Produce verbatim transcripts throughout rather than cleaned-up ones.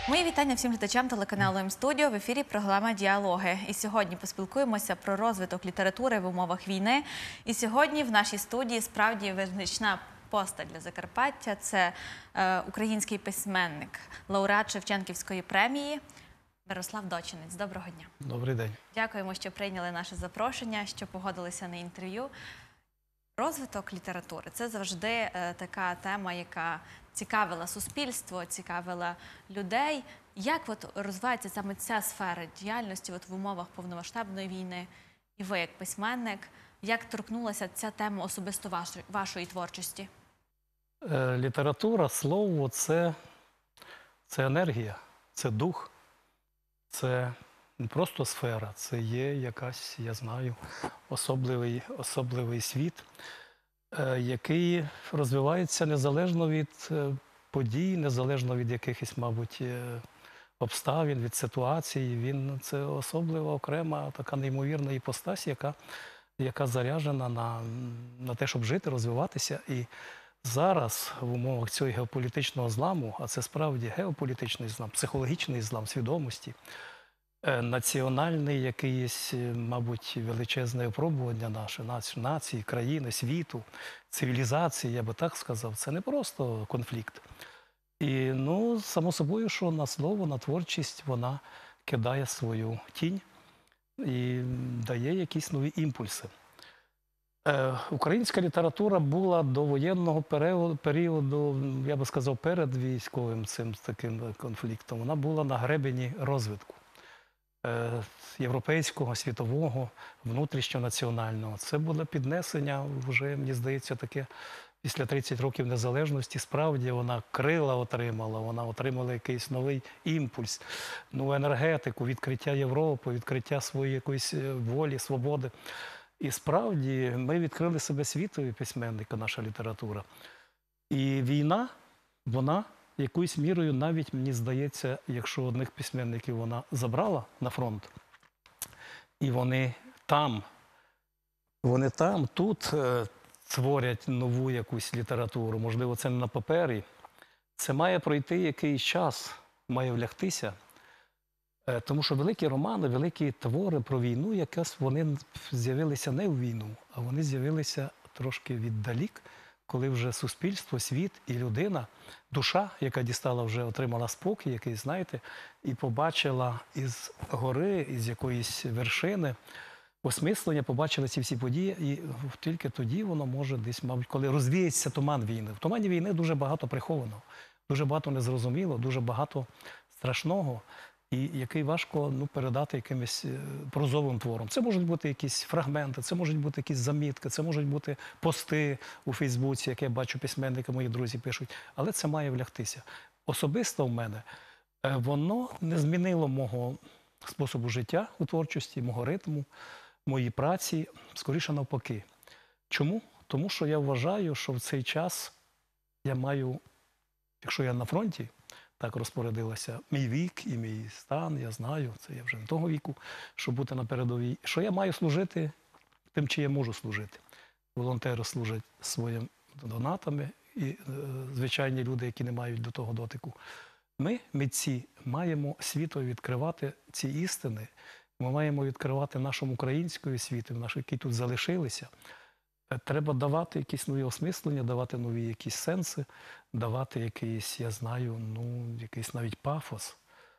Мої вітання всім глядачам телеканалу М-студіо. В ефірі програма «Діалоги». І сьогодні поспілкуємося про розвиток літератури в умовах війни. І сьогодні в нашій студії справді визначна постать для Закарпаття. Це е, український письменник, лауреат Шевченківської премії Мирослав Дочинець. Доброго дня. Добрий день. Дякуємо, що прийняли наше запрошення, що погодилися на інтерв'ю. Розвиток літератури – це завжди е, така тема, яка цікавила суспільство, цікавила людей. Як от розвивається саме ця сфера діяльності от в умовах повномасштабної війни? І ви, як письменник, як торкнулася ця тема особисто вашої, вашої творчості? Е, література, слово – це, це енергія, це дух, це не просто сфера, це є якась, я знаю, особливий, особливий світ, е, який розвивається незалежно від е, подій, незалежно від якихось, мабуть, е, обставин, від ситуації. Він, це особлива, окрема, така неймовірна іпостась, яка, яка заряджена на, на те, щоб жити, розвиватися. І зараз в умовах цього геополітичного зламу, а це справді геополітичний злам, психологічний злам свідомості, національний якийсь, мабуть, величезне випробування наше, нації, країни, світу, цивілізації, я би так сказав, це не просто конфлікт. І, ну, само собою, що на слово, на творчість вона кидає свою тінь і дає якісь нові імпульси. Е, українська література була до воєнного періоду, періоду, я би сказав, перед військовим цим таким конфліктом, вона була на гребені розвитку. Європейського, світового, внутрішньонаціонального. Це було піднесення, вже, мені здається, таке після тридцять років незалежності. Справді вона крила отримала, вона отримала якийсь новий імпульс, нову енергетику, відкриття Європи, відкриття своєї якоїсь волі, свободи. І справді ми відкрили себе світові письменника, наша література. І війна, вона якоюсь мірою навіть, мені здається, якщо одних письменників вона забрала на фронт, і вони там, вони там, тут е, творять нову якусь літературу, можливо, це не на папері, це має пройти якийсь час, має влягтися, е, тому що великі романи, великі твори про війну, якраз вони з'явилися не в війну, а вони з'явилися трошки віддалік, коли вже суспільство, світ і людина, душа, яка дістала вже, отримала спокій, який, знаєте, і побачила із гори, із якоїсь вершини, осмислення, побачила ці всі події, і тільки тоді воно може десь, мабуть, коли розвіється туман війни. В тумані війни дуже багато приховано, дуже багато незрозуміло, дуже багато страшного, і який важко, ну, передати якимось прозовим твором. Це можуть бути якісь фрагменти, це можуть бути якісь замітки, це можуть бути пости у Фейсбуці, як я бачу, письменники, мої друзі пишуть. Але це має влягтися. Особисто в мене воно не змінило мого способу життя у творчості, мого ритму, моїй праці, скоріше навпаки. Чому? Тому що я вважаю, що в цей час я маю, якщо я на фронті, так розпорядилася мій вік і мій стан, я знаю, це я вже не того віку, щоб бути на передовій, що я маю служити тим, чи я можу служити. Волонтери служать своїми донатами і е, звичайні люди, які не мають до того дотику. Ми, митці, маємо світу відкривати ці істини, ми маємо відкривати нашому українському світу, наші, які тут залишилися. Треба давати якісь нові осмислення, давати нові якісь сенси, давати якийсь, я знаю, ну, якийсь навіть пафос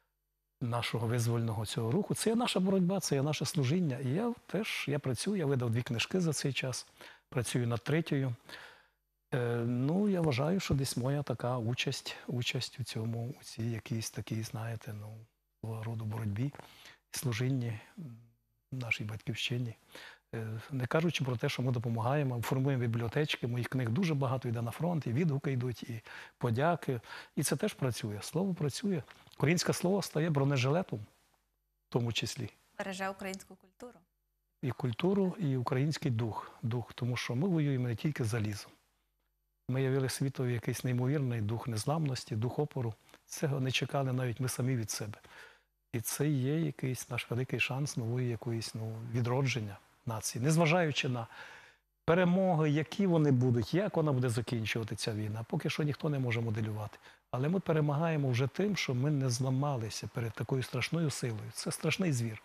нашого визвольного цього руху. Це є наша боротьба, це є наше служіння. І я теж, я працюю, я видав дві книжки за цей час, працюю над третьою. Е, ну, я вважаю, що десь моя така участь, участь у цьому, у цій якійсь такій, знаєте, ну, свого роду боротьбі, служінні нашій батьківщині. Не кажучи про те, що ми допомагаємо, формуємо бібліотечки, моїх книг дуже багато йде на фронт, і відгуки йдуть, і подяки. І це теж працює. Слово працює. Українське слово стає бронежилетом, в тому числі. Береже українську культуру. І культуру, і український дух. дух. Тому що ми воюємо не тільки залізом. Ми явили світові якийсь неймовірний дух незламності, дух опору. Цього не чекали навіть ми самі від себе. І це є якийсь наш великий шанс нової якоїсь, ну, відродження нації, незважаючи на перемоги, які вони будуть, як вона буде закінчувати ця війна, поки що ніхто не може моделювати. Але ми перемагаємо вже тим, що ми не зламалися перед такою страшною силою. Це страшний звір.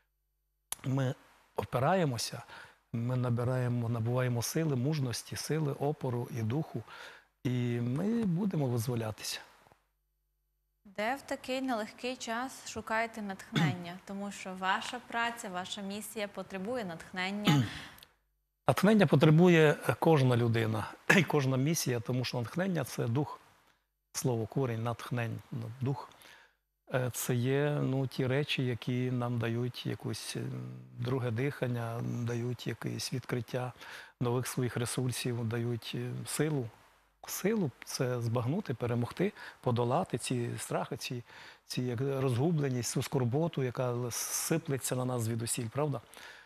Ми опираємося, ми набираємо, набуваємо сили, мужності, сили, опору і духу, і ми будемо визволятися. Де в такий нелегкий час шукаєте натхнення? Тому що ваша праця, ваша місія потребує натхнення. Натхнення потребує кожна людина і кожна місія, тому що натхнення – це дух. Слово корінь, натхнень, ну, дух. Е, Це є ну, ті речі, які нам дають якусь друге дихання, дають якесь відкриття нових своїх ресурсів, дають силу. Силу – це збагнути, перемогти, подолати ці страхи, ці, ці як розгубленість, цю скорботу, яка сиплеться на нас звідусіль, правда?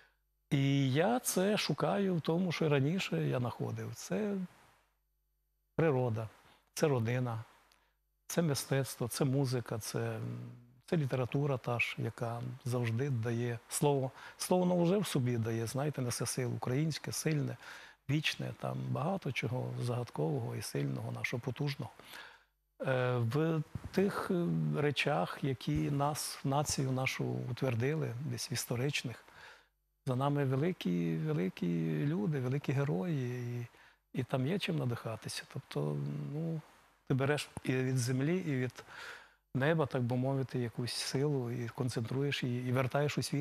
І я це шукаю в тому, що раніше я знаходив. Це природа, це родина, це мистецтво, це музика, це, це література та ж, яка завжди дає слово. Слово воно вже в собі дає, знаєте, несе силу українське, сильне, вічне, там багато чого загадкового і сильного, нашого потужного. Е, В тих речах, які нас, націю нашу утвердили, десь в історичних, за нами великі, великі люди, великі герої, і, і там є чим надихатися. Тобто, ну, ти береш і від землі, і від неба, так би мовити, якусь силу, і концентруєш її, і вертаєш у світ.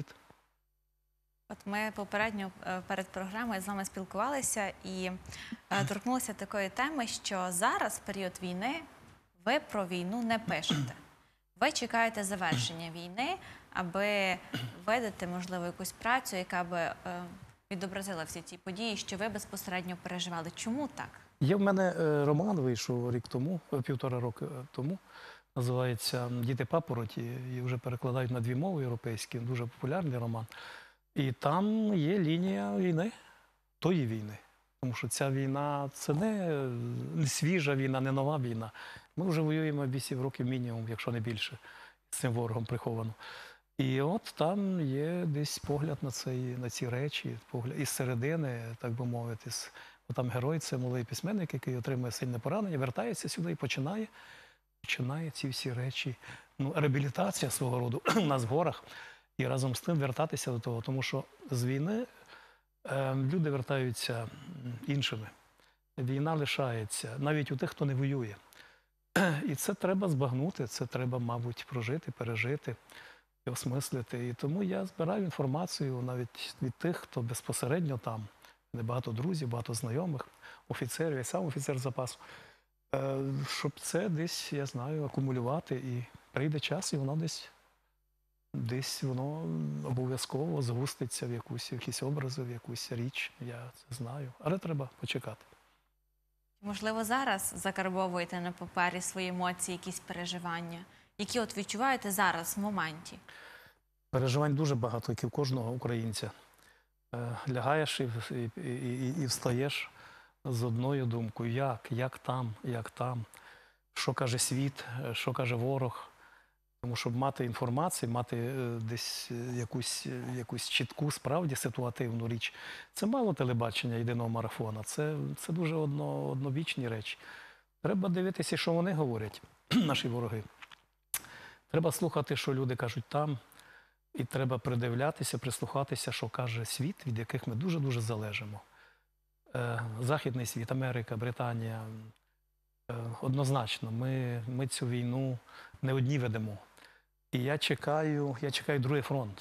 От ми попередньо е, перед програмою з вами спілкувалися і е, торкнулися такої теми, що зараз, в період війни, ви про війну не пишете. Ви чекаєте завершення війни, аби видати, можливо, якусь працю, яка би е, відобразила всі ті події, що ви безпосередньо переживали. Чому так? Є в мене е, роман, вийшов рік тому, е, півтора року тому, називається «Діти папороті», і вже перекладають на дві мови європейські, дуже популярний роман. І там є лінія війни, тої війни. Тому що ця війна – це не, не свіжа війна, не нова війна. Ми вже воюємо вісім років мінімум, якщо не більше, з цим ворогом приховано. І от там є десь погляд на, цей, на ці речі, погляд із середини, так би мовити. Там герой – це молодий письменник, який отримує сильне поранення, вертається сюди і починає, починає ці всі речі. Ну, реабілітація свого роду у нас в горах. І разом з тим вертатися до того, тому що з війни е, люди вертаються іншими. Війна лишається, навіть у тих, хто не воює. І це треба збагнути, це треба, мабуть, прожити, пережити і осмислити. І тому я збираю інформацію навіть від тих, хто безпосередньо там. Багато друзів, багато знайомих, офіцерів, я сам офіцер запасу. Е, щоб це десь, я знаю, акумулювати. І прийде час, і воно десь Десь воно обов'язково згуститься в якусь, в якісь образи, в якусь річ, я це знаю. Але треба почекати. Можливо, зараз закарбовуєте на папері свої емоції, якісь переживання, які от відчуваєте зараз, в моменті? Переживань дуже багато, як і в кожного українця. Е, Лягаєш і, і, і, і встаєш з одною думкою. Як? Як там? Як там? Що каже світ? Що каже ворог? Тому щоб мати інформацію, мати е, десь якусь, якусь чітку, справді ситуативну річ. Це мало телебачення єдиного марафона, це, це дуже одно, однобічні речі. Треба дивитися, що вони говорять, наші вороги. Треба слухати, що люди кажуть там, і треба придивлятися, прислухатися, що каже світ, від яких ми дуже-дуже залежимо. Е, Західний світ, Америка, Британія. Е, однозначно, ми, ми цю війну не одні ведемо. І я чекаю, я чекаю другий фронт.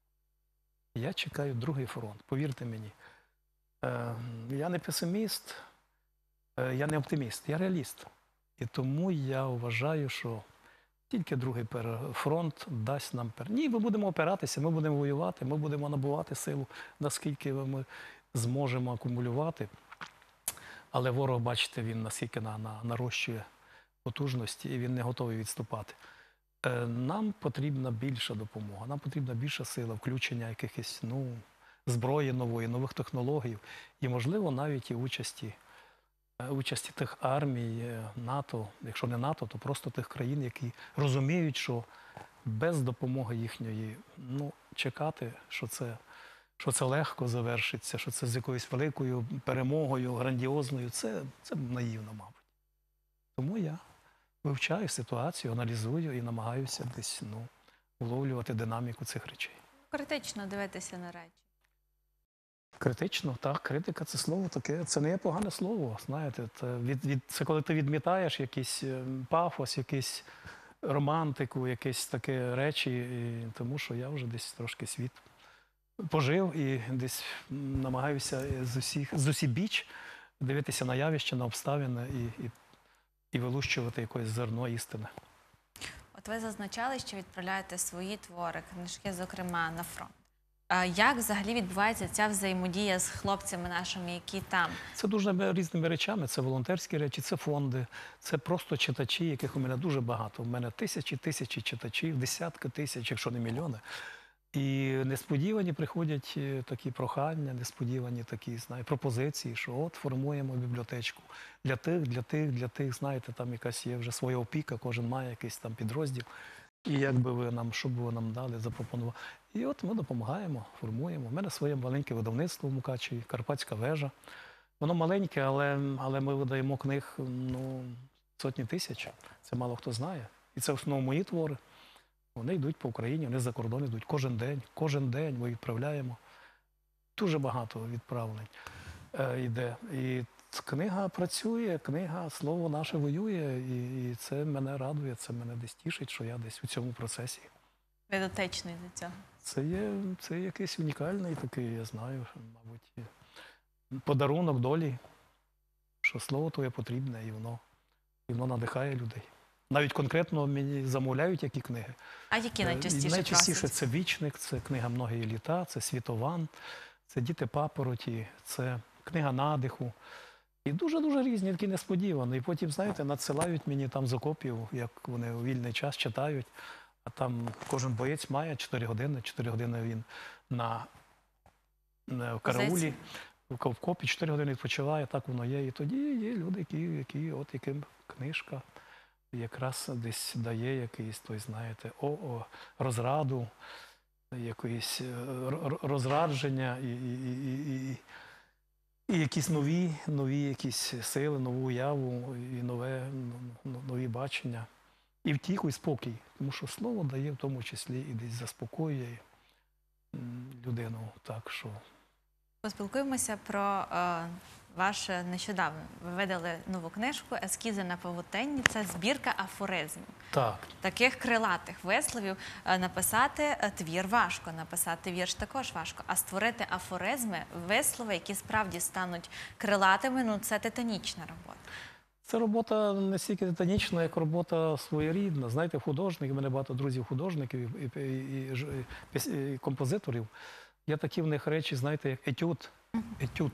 Я чекаю другий фронт, повірте мені. Е, я не песиміст, е, я не оптиміст, я реаліст. І тому я вважаю, що тільки другий фронт дасть нам пер. Ні, ми будемо опиратися, ми будемо воювати, ми будемо набувати силу, наскільки ми зможемо акумулювати. Але ворог, бачите, він наскільки на, на, нарощує потужності, і він не готовий відступати. Нам потрібна більша допомога, нам потрібна більша сила, включення якихось ну, зброї нової, нових технологій і, можливо, навіть і участі, участі тих армій НАТО, якщо не НАТО, то просто тих країн, які розуміють, що без допомоги їхньої ну, чекати, що це, що це легко завершиться, що це з якоюсь великою перемогою, грандіозною, це, це наївно, мабуть. Тому я вивчаю ситуацію, аналізую і намагаюся десь ну, вловлювати динаміку цих речей. Критично дивитися на речі. Критично, так, критика це слово таке, це не є погане слово, знаєте, це, від, від, це коли ти відмітаєш якийсь е, пафос, якийсь романтику, якісь таке речі, і, тому що я вже десь трошки світ пожив і десь намагаюся з усіх, з усібіч дивитися на явища, на обставини і, і, і вилущувати якесь зерно істини. От ви зазначали, що відправляєте свої твори, книжки, зокрема, на фронт. А як взагалі відбувається ця взаємодія з хлопцями нашими, які там? Це дуже різними речами. Це волонтерські речі, це фонди, це просто читачі, яких у мене дуже багато. У мене тисячі, тисячі читачів, десятки тисяч, якщо не мільйони. І несподівані приходять е, такі прохання, несподівані такі, знаю, пропозиції, що от формуємо бібліотечку для тих, для тих, для тих, знаєте, там якась є вже своя опіка, кожен має якийсь там підрозділ. І як би ви нам, що б ви нам дали, запропонували. І от ми допомагаємо, формуємо. У мене своє маленьке видавництво в Мукачеві, Карпатська вежа. Воно маленьке, але, але ми видаємо книг ну, сотні тисяч. Це мало хто знає. І це в основному мої твори. Вони йдуть по Україні, вони за кордон йдуть кожен день. Кожен день ми відправляємо. Дуже багато відправлень е, йде. І книга працює, книга, слово наше воює. І, і це мене радує, це мене десь тішить, що я десь у цьому процесі. Ви дотичний до цього. Це є, це якийсь унікальний такий, я знаю, мабуть, подарунок долі, що слово твоє потрібне, і воно, і воно надихає людей. Навіть конкретно мені замовляють які книги. А які Е, найчастіше і Найчастіше просять? це «Вічник», це книга «Многії літа», це «Світован», це «Діти папороті», це книга надиху. І дуже-дуже різні, такі несподівані. І потім, знаєте, надсилають мені там з окопів, як вони у вільний час читають. А там кожен боєць має чотири години, чотири години він на, на в караулі, Позиції. в окопі, чотири години відпочиває, так воно є. І тоді є люди, які, які от яким книжка якраз десь дає якийсь, той, знаєте, о, о, розраду, якесь е, р- розрадження і, і, і, і, і якісь нові, нові якісь сили, нову уяву, і нове, ну, нові бачення. І втіху, і спокій. Тому що слово дає в тому числі і десь заспокоює м, людину. Так що Поспілкуємося про е, ваше нещодавно. Ви видали нову книжку «Ескізи на павутинні». Це збірка афоризмів. так. Таких крилатих висловів е, написати е, твір важко, написати вірш також важко. А створити афоризми, вислови, які справді стануть крилатими, ну це титанічна робота. Це робота не стільки титанічна, як робота своєрідна. Знаєте, художник, у мене багато друзів-художників і, і, і, і, піс- і композиторів. Є такі в них речі, знаєте, як етюд. Етюд.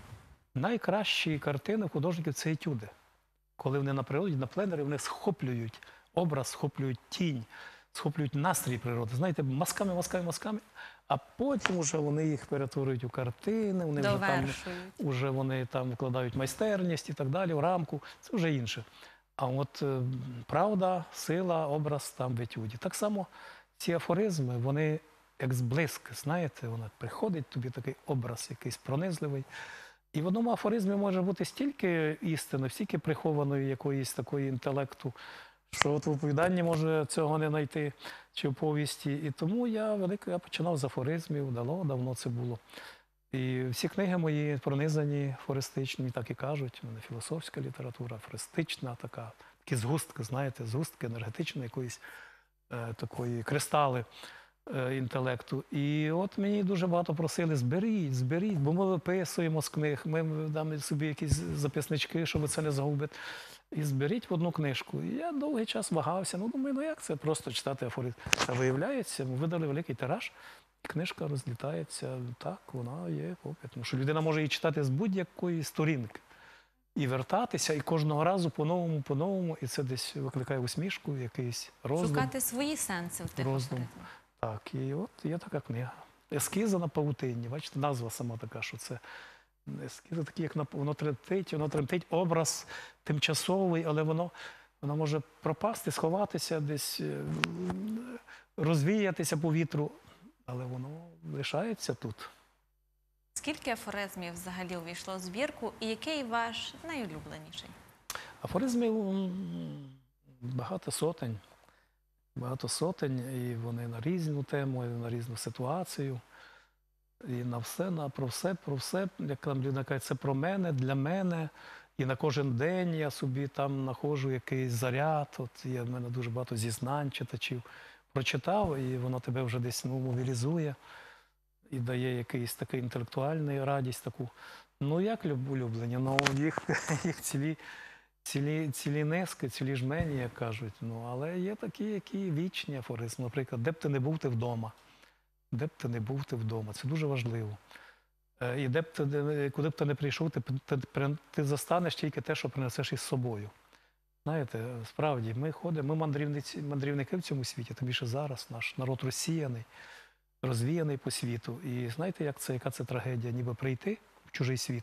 Найкращі картини художників – це етюди. Коли вони на природі, на пленері, вони схоплюють образ, схоплюють тінь, схоплюють настрій природи. Знаєте, мазками, мазками, мазками. А потім вже вони їх перетворюють у картини, вони вже там, Довершують. уже вони там вкладають майстерність і так далі, в рамку. Це вже інше. А от е, правда, сила, образ там в етюді. Так само ці афоризми, вони як зблиск, знаєте, вона приходить тобі такий образ якийсь пронизливий. І в одному афоризмі може бути стільки істини, стільки прихованої якоїсь такої інтелекту, що от в оповіданні може цього не знайти, чи в повісті. І тому я велико я починав з афоризмів, давно, давно це було. І всі книги мої пронизані афористичні, так і кажуть. У мене філософська література, афористична така, такі згустки, знаєте, згустки енергетичної якоїсь е, такої кристали е, інтелекту. І от мені дуже багато просили, зберіть, зберіть, бо ми виписуємо з книг, ми дамо собі якісь записнички, щоб це не загубити. І зберіть в одну книжку. І я довгий час вагався. Ну, думаю, ну як це просто читати афоризм? А виявляється, ми видали великий тираж, і книжка розлітається. Так, вона є попит. Тому що людина може її читати з будь-якої сторінки. І вертатися, і кожного разу по-новому, по-новому. І це десь викликає усмішку, якийсь роздум. Шукати свої сенси в тих Роздум. афоризмах. Так, і от є така книга. Ескізи на павутинні. Бачите, назва сама така, що це ескізи такі, як на воно тремтить, воно тремтить, образ тимчасовий, але воно, воно може пропасти, сховатися, десь е, розвіятися по вітру, але воно лишається тут. Скільки афоризмів взагалі увійшло в збірку і який ваш найулюбленіший? Афоризмів м, багато сотень. Багато сотень, і вони на різну тему, і на різну ситуацію. І на все, на про все, про все, як там людина каже, це про мене, для мене. І на кожен день я собі там знаходжу якийсь заряд. От є в мене дуже багато зізнань читачів. Прочитав, і воно тебе вже десь ну, мобілізує і дає якийсь такий інтелектуальний радість таку. Ну, як люб- улюблені, ну, їх, їх цілі, цілі, цілі низки, цілі жмені, як кажуть. Ну, але є такі, які вічні афоризми. Наприклад, де б ти не був, ти вдома. Де б ти не був, ти вдома. Це дуже важливо. Е, І де б ти, не- куди б ти не прийшов, ти, ти, ти, ти застанеш тільки те, що принесеш із собою. Знаєте, справді, ми ходимо, ми мандрівниці, мандрівники в цьому світі, тим більше зараз наш народ розсіяний, розвіяний по світу. І знаєте, як це, яка це трагедія? Ніби прийти в чужий світ,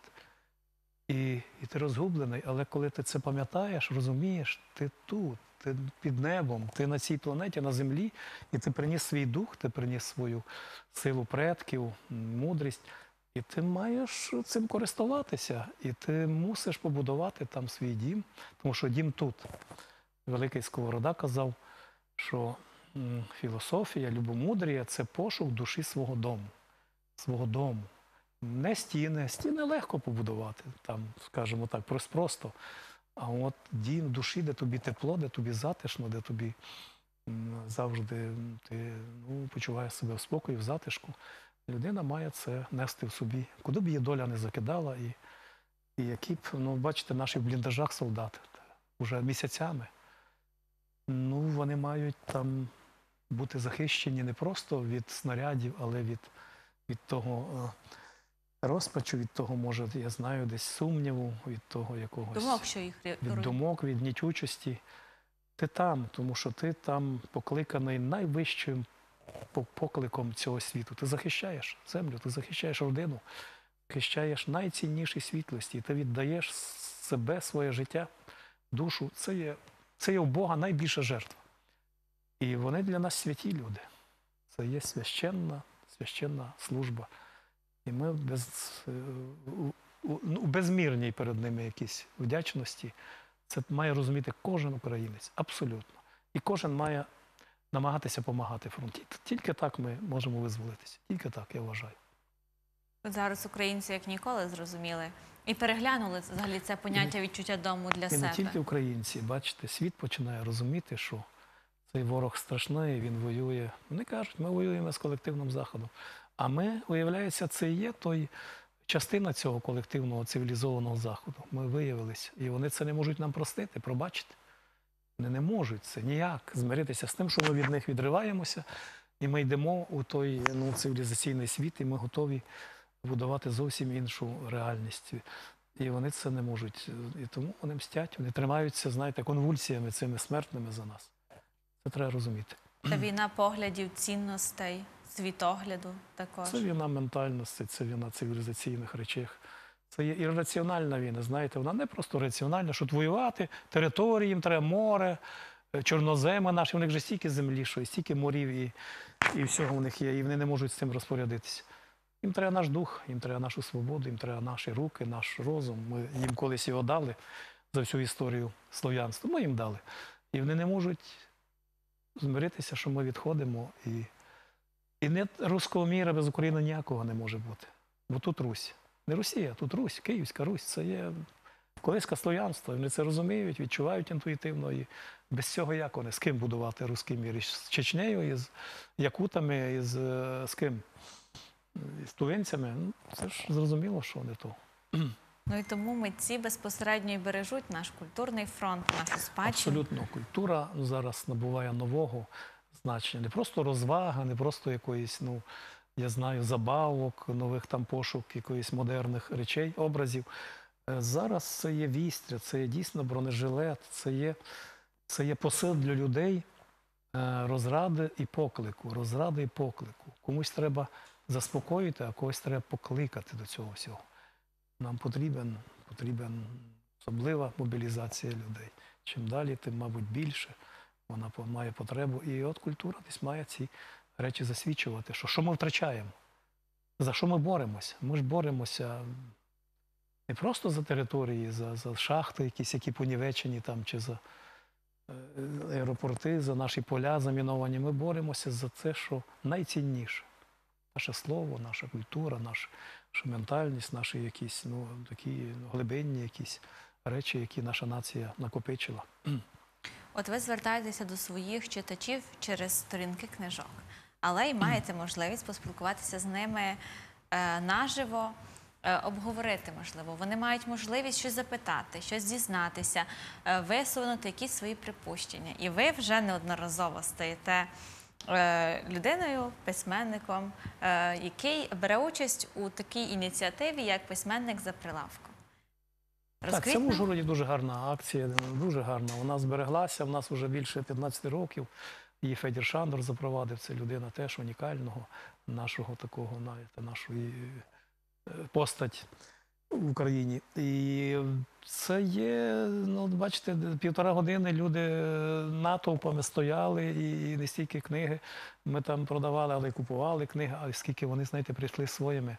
і, і ти розгублений, але коли ти це пам'ятаєш, розумієш, ти тут, ти під небом, ти на цій планеті, на землі, і ти приніс свій дух, ти приніс свою силу предків, мудрість, і ти маєш цим користуватися, і ти мусиш побудувати там свій дім, тому що дім тут. Великий Сковорода казав, що м, філософія, любомудрія – це пошук душі свого дому, свого дому. Не стіни, стіни легко побудувати, там, скажімо так, прос- просто. А от дім душі, де тобі тепло, де тобі затишно, де тобі м, завжди м, ти ну, почуваєш себе в спокої, в затишку. Людина має це нести в собі, куди б її доля не закидала. І, і які б, ну, бачите, наші в бліндажах солдати вже місяцями, ну, вони мають там бути захищені не просто від снарядів, але від, від того е, розпачу, від того, може, я знаю, десь сумніву, від того якогось Думок, що їх рі- від руйнує. думок, від нічучості. Ти там, тому що ти там покликаний найвищим по- покликом цього світу. Ти захищаєш землю, ти захищаєш родину, захищаєш найцінніші світлості, і ти віддаєш себе, своє життя, душу. Це є, це є у Бога найбільша жертва. І вони для нас святі люди. Це є священна, священна служба. І ми без, е, у, у, ну, у безмірній перед ними якісь вдячності. Це має розуміти кожен українець, абсолютно. І кожен має намагатися допомагати фронті. Тільки так ми можемо визволитися. Тільки так, я вважаю. От зараз українці як ніколи зрозуміли і переглянули взагалі це поняття відчуття дому для І себе. не тільки українці, бачите, світ починає розуміти, що цей ворог страшний, він воює. Вони кажуть, ми воюємо з колективним Заходом. А ми, виявляється, це і є той частина цього колективного цивілізованого Заходу. Ми виявилися. І вони це не можуть нам простити, пробачити. Вони не можуть це ніяк змиритися з тим, що ми від них відриваємося, і ми йдемо у той ну, цивілізаційний світ, і ми готові будувати зовсім іншу реальність. І вони це не можуть. І тому вони мстять, вони тримаються, знаєте, конвульсіями цими смертними за нас. Це треба розуміти. Це війна поглядів, цінностей, світогляду також. Це війна ментальності, це війна цивілізаційних речей. Це є ірраціональна війна, знаєте, вона не просто раціональна, що воювати, території, їм треба море, чорноземи наші, у них же стільки землі, що і стільки морів, і, і всього в них є, і вони не можуть з цим розпорядитися. Їм треба наш дух, їм треба нашу свободу, їм треба наші руки, наш розум. Ми їм колись його дали за всю історію слов'янства, ми їм дали. І вони не можуть змиритися, що ми відходимо. І, і не руського міра без України ніякого не може бути. Бо тут Русь. Не Росія, тут Русь, Київська Русь. Це є колиська слов'янства. Вони це розуміють, відчувають інтуїтивно. І без цього як вони? З ким будувати руський мір? Із Чечнею, із якутами, із е, з ким? З тувинцями? Ну, це ж зрозуміло, що не то. Ну і тому митці безпосередньо і бережуть наш культурний фронт, нашу спадщину. Абсолютно. Культура зараз набуває нового значення. Не просто розвага, не просто якоїсь, ну, я знаю, забавок, нових там пошук, якоїсь модерних речей, образів. Е, Зараз це є вістря, це є дійсно бронежилет, це є, це є посил для людей е, розради і поклику. Розради і поклику. Комусь треба заспокоїти, а когось треба покликати до цього всього. Нам потрібен, потрібен особлива мобілізація людей. Чим далі, тим, мабуть, більше вона по- має потребу. І от культура десь має ці речі засвідчувати, що що ми втрачаємо, за що ми боремося. Ми ж боремося не просто за території, за, за шахти якісь, які понівечені там, чи за, е, аеропорти, за наші поля заміновані. Ми боремося за це, що найцінніше. Наше слово, наша культура, наша, наша ментальність, наші якісь ну, такі глибинні якісь речі, які наша нація накопичила. От ви звертаєтеся до своїх читачів через сторінки книжок, але й маєте можливість поспілкуватися з ними е, наживо, е, обговорити, можливо. Вони мають можливість щось запитати, щось дізнатися, е, висунути якісь свої припущення. І ви вже неодноразово стаєте е, людиною, письменником, е, який бере участь у такій ініціативі, як письменник за прилавком. Так, це в Розкажіть нам. Ужгороді дуже гарна акція, дуже гарна. Вона збереглася, в нас вже більше п'ятнадцять років. Її Федір Шандор запровадив. Це людина теж унікального, нашого такого, знаєте, нашої е, постать в Україні. І це є, ну, бачите, півтора години люди натовпами стояли, і не стільки книги ми там продавали, але й купували книги, а скільки вони, знаєте, прийшли своїми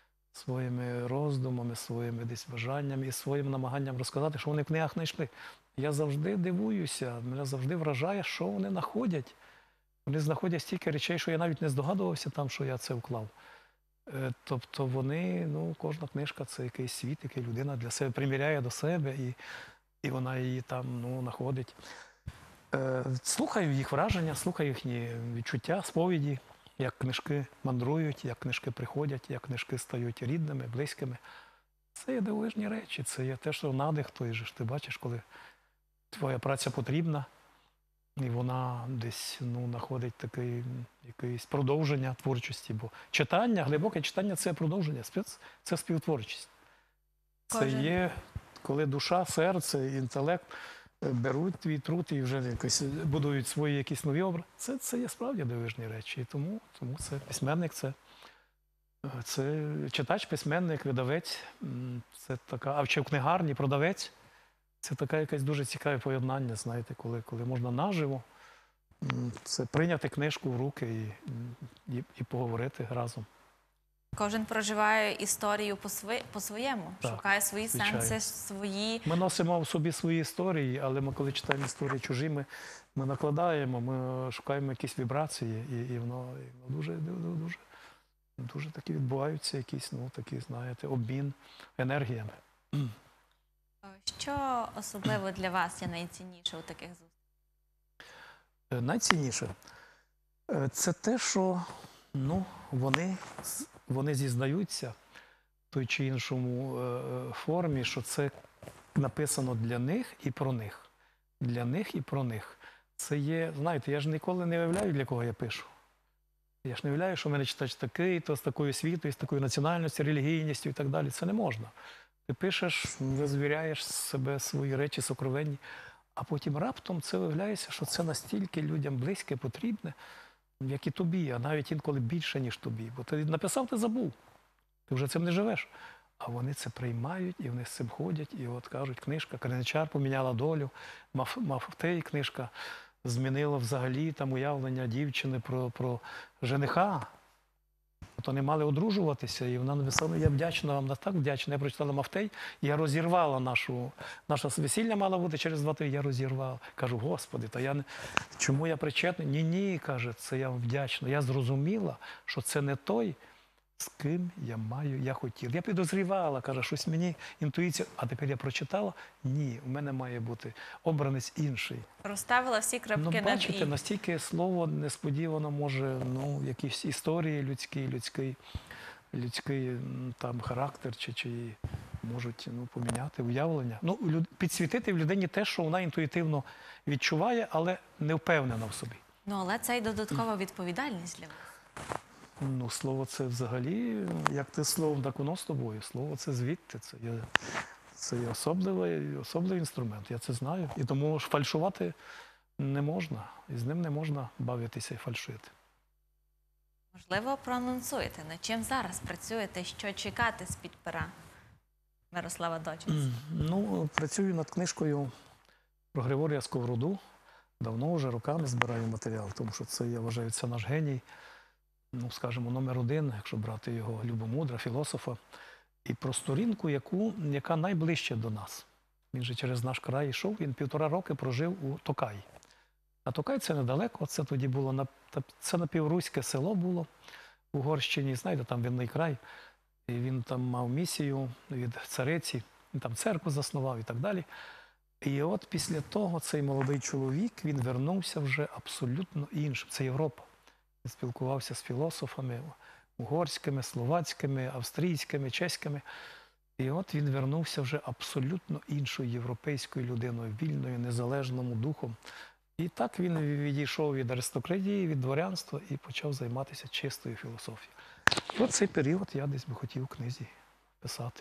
своїми роздумами, своїми десь бажаннями і своїм намаганням розказати, що вони в книгах знайшли. Я завжди дивуюся, мене завжди вражає, що вони знаходять. Вони знаходять стільки речей, що я навіть не здогадувався там, що я це вклав. Е, Тобто вони, ну, кожна книжка – це якийсь світ, який людина для себе приміряє до себе, і, і вона її там, ну, знаходить. Е, Слухаю їх враження, слухаю їхні відчуття, сповіді, як книжки мандрують, як книжки приходять, як книжки стають рідними, близькими. Це є дивовижні речі, це є те, що надих той же ж. Ти бачиш, коли твоя праця потрібна, і вона десь, ну, знаходить таке якесь продовження творчості. Бо читання, глибоке читання – це продовження, спец- це співтворчість. Це Кожен. є, коли душа, серце, інтелект беруть твій труд і вже якось будують свої якісь нові образи. Це, це є справді дивовижні речі. І тому, тому це письменник, це, це читач, письменник, видавець, м, це така, а чи в книгарні продавець. Це таке якесь дуже цікаве поєднання, знаєте, коли, коли можна наживо м, це прийняти книжку в руки і, і, і поговорити разом. Кожен проживає історію по-своє- по-своєму, Так, шукає свої звичайно. сенси, свої. Ми носимо в собі свої історії, але ми, коли читаємо історії чужі, ми, ми накладаємо, ми шукаємо якісь вібрації, і, і воно, і воно дуже, дуже, дуже, дуже такі відбуваються якісь, ну, такі, знаєте, обмін енергіями. Що особливо для вас є найцінніше у таких зустрічах? Е, Найцінніше е, це те, що, ну, вони, з- вони зізнаються в той чи іншому е, е, формі, що це написано для них і про них. Для них і про них. Це є, знаєте, я ж ніколи не виявляю, для кого я пишу. Я ж не виявляю, що в мене читач такий, то з такою освітою, з такою національністю, релігійністю і так далі. Це не можна. Ти пишеш, розвіряєш себе свої речі сокровенні, а потім раптом це виявляється, що це настільки людям близьке, потрібне, як і тобі, а навіть інколи більше, ніж тобі. Бо ти написав, ти забув. Ти вже цим не живеш. А вони це приймають, і вони з цим ходять, і от кажуть, книжка «Криничар поміняла долю», Маф- Мафтей книжка змінила взагалі там уявлення дівчини про, про жениха. От вони мали одружуватися, і вона написала, я вдячна вам, так вдячна. Я прочитала Мафтей, і я розірвала нашу, наше весілля мало бути через два тижні, я розірвала. Кажу, Господи, та я не, чому я причетний? Ні, ні, каже, це я вам вдячна. Я зрозуміла, що це не той, з ким я маю, я хотів. Я підозрівала, каже, щось мені інтуїція, а тепер я прочитала, ні, у мене має бути обранець інший. Розставила всі Ну, крапки над бачите, «і». настільки слово несподівано може, ну, якісь історії людські, людський, людський м, там характер, чи, чи можуть, ну, поміняти уявлення. Ну, люд- підсвітити в людині те, що вона інтуїтивно відчуває, але не впевнена в собі. Ну, але це й додаткова відповідальність для вас. Ну, слово це взагалі, як ти словом, так воно з тобою. Слово це звідти, це є, це є особливий, особливий інструмент, я це знаю. І тому ж фальшувати не можна, і з ним не можна бавитися і фальшити. Можливо, проанонсуєте, над чим зараз працюєте, що чекати з-під пера Мирослава Доченця? Ну, працюю над книжкою про Григорія Сковороду. Давно вже роками збираю матеріал, тому що це, я вважаю, це наш геній, ну, скажімо, номер один, якщо брати його Любомудра, філософа. І про сторінку, яку, яка найближче до нас. Він же через наш край йшов, він півтора роки прожив у Токаї. А Токай – це недалеко, це тоді було, на, це напівруське село було в Угорщині, знаєте, там винний край. І він там мав місію від цариці, він там церкву заснував і так далі. І от після того цей молодий чоловік, він вернувся вже абсолютно іншим. Це Європа. Він спілкувався з філософами угорськими, словацькими, австрійськими, чеськими. І от він вернувся вже абсолютно іншою європейською людиною, вільною, незалежному духом. І так він відійшов від аристократії, від дворянства і почав займатися чистою філософією. І от цей період я десь би хотів у книзі писати.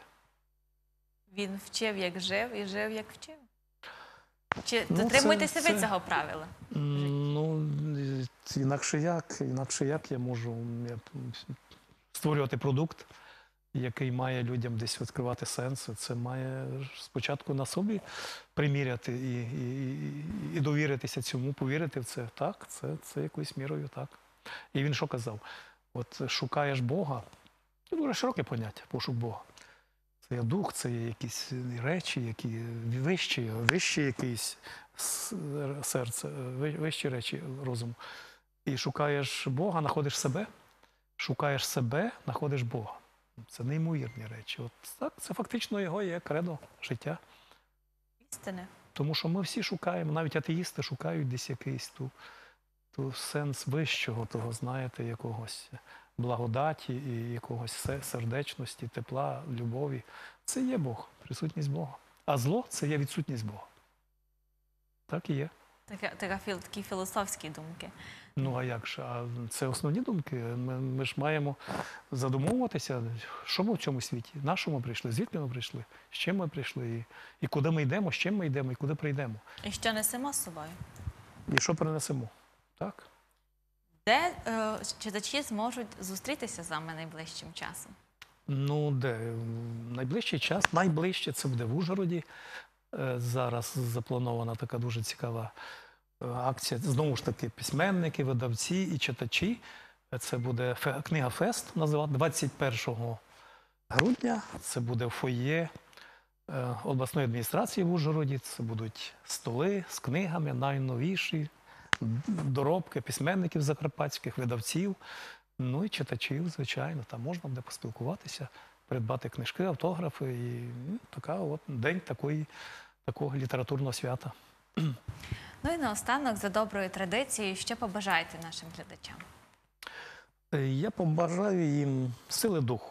Він вчив, як жив, і жив, як вчив. Чи Ну, дотримуєтеся це- ви це- цього правила? Ну, інакше як, інакше як я можу я, створювати продукт, який має людям десь відкривати сенси. Це має спочатку на собі приміряти і, і, і, і довіритися цьому, повірити в це. Так, це, це якоюсь мірою так. І він що казав? От шукаєш Бога, це дуже широке поняття, пошук Бога. Це є дух, це є якісь речі, які вищі, вищі якісь серце, вищі речі розуму. І шукаєш Бога, знаходиш себе, шукаєш себе, знаходиш Бога. Це неймовірні речі. От так, це фактично його є кредо життя. Істини. Тому що ми всі шукаємо, навіть атеїсти шукають десь якийсь ту, ту сенс вищого, того, знаєте, якогось благодаті і якогось се- сердечності, тепла, любові. Це є Бог, присутність Бога. А зло – це є відсутність Бога. Так і є. Така, така, філ- такі філософські думки. Ну, а як же? А це основні думки. Ми, ми ж маємо задумовуватися, що ми в цьому світі, на що ми прийшли, звідки ми прийшли, з чим ми прийшли, і, і куди ми йдемо, з чим ми йдемо, і куди прийдемо. І що несемо з собою? І що принесемо. Так? Де е, читачі зможуть зустрітися з вами найближчим часом? Ну, де? Найближчий час, найближче це буде в Ужгороді. Е, Зараз запланована така дуже цікава е, акція. Знову ж таки, письменники, видавці і читачі. Е, Це буде фе- книга Фест, називати двадцять першого грудня. Це буде в фоє е, обласної адміністрації в Ужгороді. Це будуть столи з книгами, найновіші, д- доробки письменників закарпатських, видавців, ну і читачів, звичайно. Там можна буде поспілкуватися, придбати книжки, автографи. І ну, така от день такої, такого літературного свята. Ну і наостанок, за доброю традицією, що побажаєте нашим глядачам? Е, Я побажаю їм сили духу.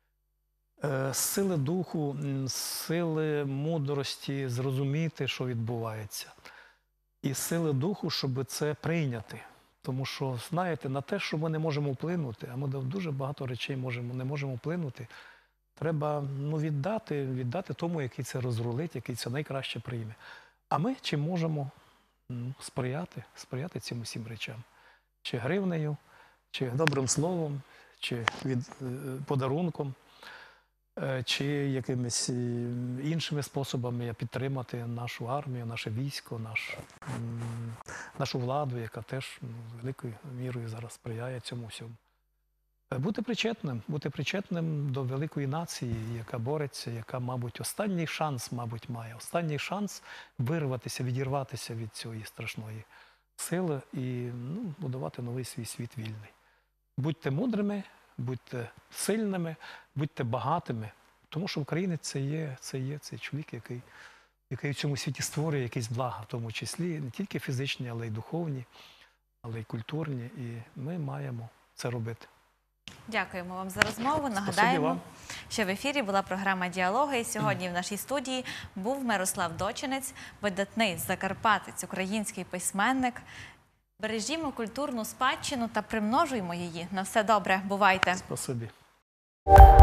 Е, Сили духу, м, сили мудрості зрозуміти, що відбувається. І сили духу, щоб це прийняти. Тому що, знаєте, на те, що ми не можемо вплинути, а ми до дуже багато речей можемо, не можемо вплинути, треба ну, віддати, віддати тому, який це розрулить, який це найкраще прийме. А ми чим можемо ну, сприяти, сприяти цим усім речам. Чи гривнею, чи добрим словом, чи від, е, подарунком, е, чи якимись е, іншими способами підтримати нашу армію, наше військо, наш, м, нашу владу, яка теж ну, великою мірою зараз сприяє цьому всьому. Е, Бути причетним, бути причетним до великої нації, яка бореться, яка, мабуть, останній шанс, мабуть, має. Останній шанс вирватися, відірватися від цієї страшної сили і ну, будувати новий свій світ вільний. Будьте мудрими, будьте сильними, будьте багатими, тому що українець це є, це є цей чоловік, який, який в цьому світі створює якісь блага, в тому числі не тільки фізичні, але й духовні, але й культурні, і ми маємо це робити. Дякуємо вам за розмову. Спасибі Нагадаємо, вам. що в ефірі була програма «Діалоги». І сьогодні в нашій студії був Мирослав Дочинець, видатний закарпатець, український письменник. Бережімо культурну спадщину та примножуємо її. На все добре. Бувайте! Спасибі.